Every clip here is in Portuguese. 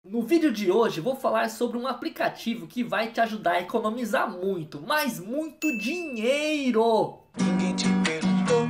No vídeo de hoje vou falar sobre um aplicativo que vai te ajudar a economizar muito, mas muito dinheiro! Ninguém te perguntou.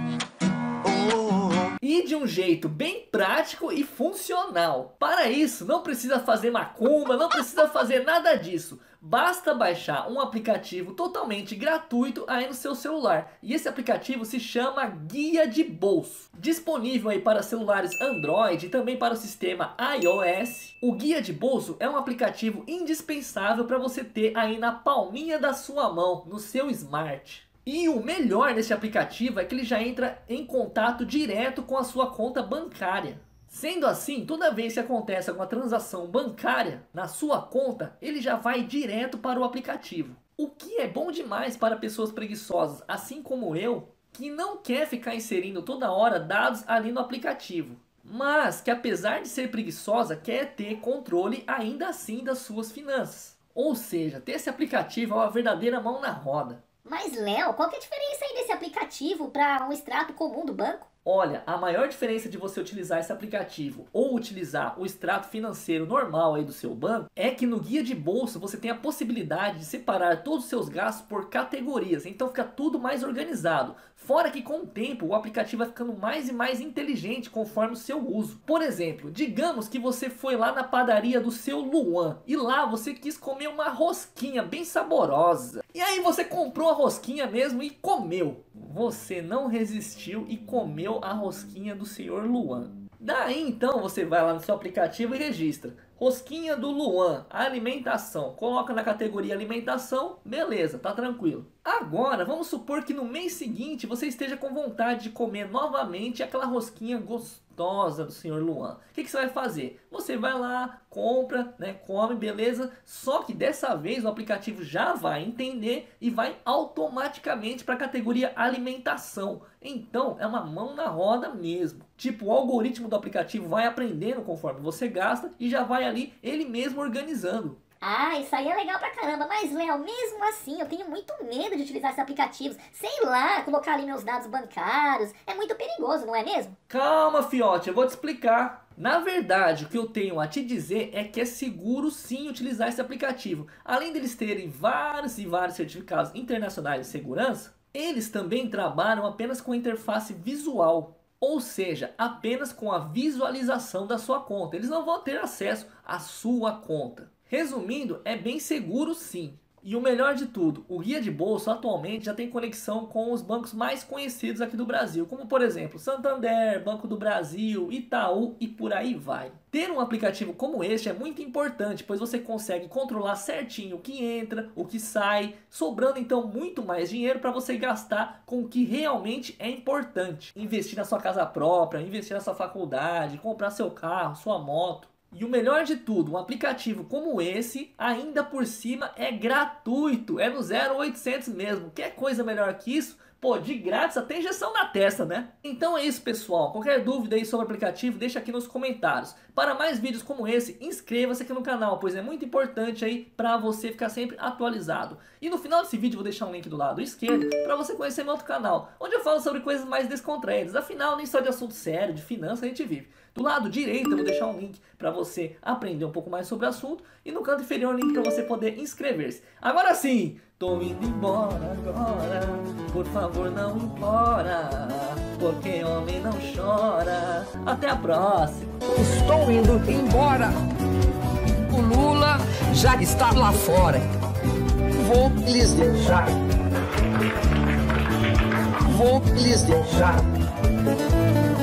E de um jeito bem prático e funcional. Para isso não precisa fazer macumba, não precisa fazer nada disso. Basta baixar um aplicativo totalmente gratuito aí no seu celular. E esse aplicativo se chama Guia de Bolso. Disponível aí para celulares Android e também para o sistema iOS. O Guia de Bolso é um aplicativo indispensável para você ter aí na palminha da sua mão, no seu smart. E o melhor desse aplicativo é que ele já entra em contato direto com a sua conta bancária. Sendo assim, toda vez que acontece alguma transação bancária na sua conta, ele já vai direto para o aplicativo. O que é bom demais para pessoas preguiçosas, assim como eu, que não quer ficar inserindo toda hora dados ali no aplicativo. Mas que apesar de ser preguiçosa, quer ter controle ainda assim das suas finanças. Ou seja, ter esse aplicativo é uma verdadeira mão na roda. Mas, Léo, qual que é a diferença aí desse aplicativo para um extrato comum do banco? Olha, a maior diferença de você utilizar esse aplicativo ou utilizar o extrato financeiro normal aí do seu banco é que no Guia de Bolso você tem a possibilidade de separar todos os seus gastos por categorias, então fica tudo mais organizado. Fora que com o tempo o aplicativo vai ficando mais e mais inteligente conforme o seu uso. Por exemplo, digamos que você foi lá na padaria do seu Luan e lá você quis comer uma rosquinha bem saborosa. E aí você comprou a rosquinha mesmo e comeu. Você não resistiu e comeu a rosquinha do senhor Luan. Daí então você vai lá no seu aplicativo e registra rosquinha do Luan, alimentação, coloca na categoria alimentação, beleza, tá tranquilo. Agora vamos supor que no mês seguinte você esteja com vontade de comer novamente aquela rosquinha gostosa do senhor Luan. O que você vai fazer? Você vai lá, compra, come, beleza, só que dessa vez o aplicativo já vai entender e vai automaticamente para a categoria alimentação. Então é uma mão na roda mesmo. Tipo, o algoritmo do aplicativo vai aprendendo conforme você gasta e já vai ali ele mesmo organizando. Ah, isso aí é legal pra caramba, mas, Léo, mesmo assim eu tenho muito medo de utilizar esses aplicativos. Sei lá, colocar ali meus dados bancários, é muito perigoso, não é mesmo? Calma, fiote, eu vou te explicar. Na verdade, o que eu tenho a te dizer é que é seguro sim utilizar esse aplicativo. Além deles terem vários e vários certificados internacionais de segurança, eles também trabalham apenas com interface visual. Ou seja, apenas com a visualização da sua conta. Eles não vão ter acesso à sua conta. Resumindo, é bem seguro sim. E o melhor de tudo, o Guia de Bolso atualmente já tem conexão com os bancos mais conhecidos aqui do Brasil, como por exemplo Santander, Banco do Brasil, Itaú e por aí vai. Ter um aplicativo como este é muito importante, pois você consegue controlar certinho o que entra, o que sai, sobrando então muito mais dinheiro para você gastar com o que realmente é importante. Investir na sua casa própria, investir na sua faculdade, comprar seu carro, sua moto. E o melhor de tudo, um aplicativo como esse, ainda por cima, é gratuito. É no 0800 mesmo. Quer coisa melhor que isso? Pô, de grátis até injeção na testa, né? Então é isso, pessoal. Qualquer dúvida aí sobre o aplicativo, deixa aqui nos comentários. Para mais vídeos como esse, inscreva-se aqui no canal, pois é muito importante aí para você ficar sempre atualizado. E no final desse vídeo eu vou deixar um link do lado esquerdo para você conhecer meu outro canal, onde eu falo sobre coisas mais descontraídas. Afinal, nem só de assunto sério, de finanças a gente vive. Do lado direito eu vou deixar um link para você aprender um pouco mais sobre o assunto. E no canto inferior um link para você poder inscrever-se. Agora sim, tô indo embora agora. Por favor não implora, porque homem não chora. Até a próxima. Estou indo embora. O Lula já está lá fora. Vou lhes deixar. Vou lhes deixar.